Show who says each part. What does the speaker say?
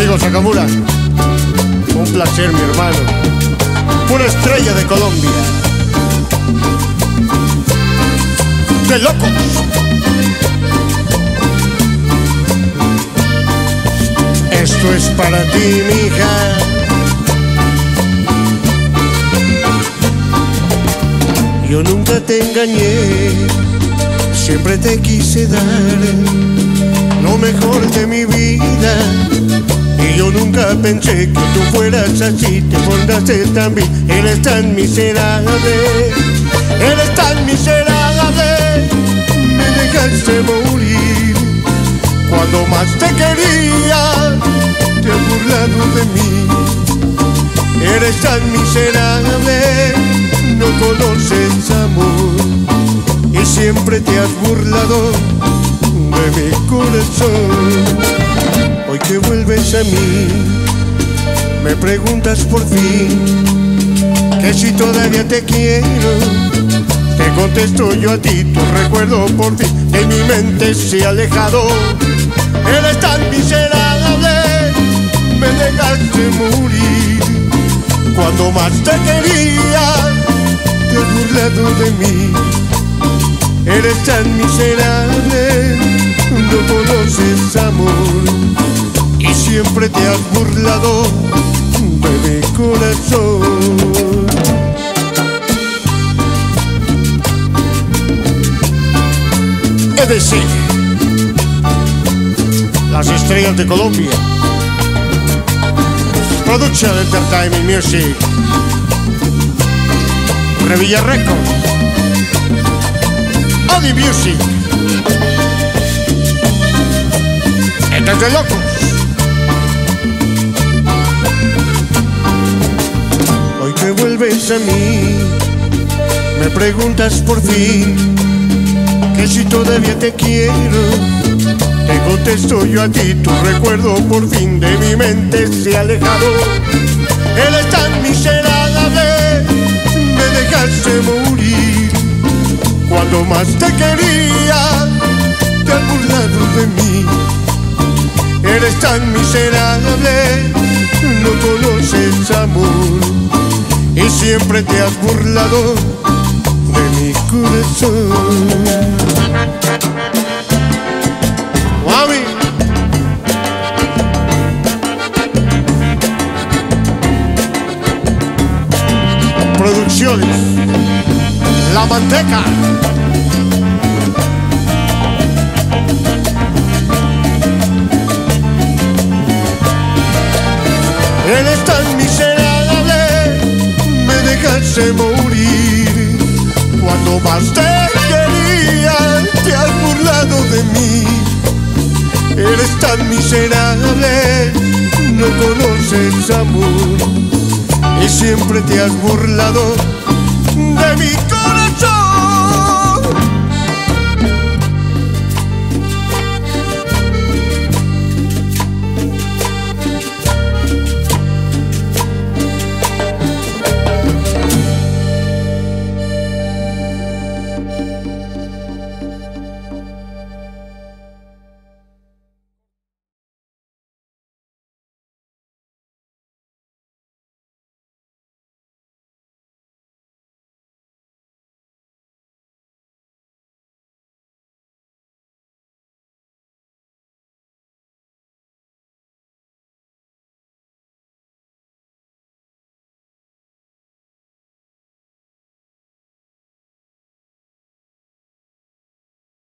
Speaker 1: Amigo Sacamula, un placer, mi hermano. Una estrella de Colombia. ¡De locos! Esto es para ti, mija. Yo nunca te engañé, siempre te quise dar lo mejor de mi vida. Y yo nunca pensé que tú fueras así, te portaste tan bien. Eres tan miserable, eres tan miserable. Me dejaste morir cuando más te quería, te has burlado de mí. Eres tan miserable, no conoces amor y siempre te has burlado de mi corazón. Hoy que vuelves a mí, me preguntas por fin que si todavía te quiero. Te contesto yo a ti, tu recuerdo por fin de mi mente se ha alejado. Eres tan miserable, me dejaste morir cuando más te quería, te has burlado de mí. Eres tan miserable, no conoces amor y siempre te has burlado de mi corazón. Es decir, las estrellas de Colombia, Production Entertainment Music, Revilla Records, Odi Music, Estos de locos. Hoy que vuelves a mí, me preguntas por fin que si todavía te quiero. Te contesto yo a ti, tu recuerdo por fin de mi mente se ha alejado. Eres tan miserable, me dejaste morir cuando más te quería, te has burlado de mí. Eres tan miserable, no conoces amor y siempre te has burlado de mi corazón. Mami, Producciones La Manteca. Eres tan miserable, me dejaste morir cuando más te quería, te has burlado de mí. Eres tan miserable, no conoces amor y siempre te has burlado de mi corazón.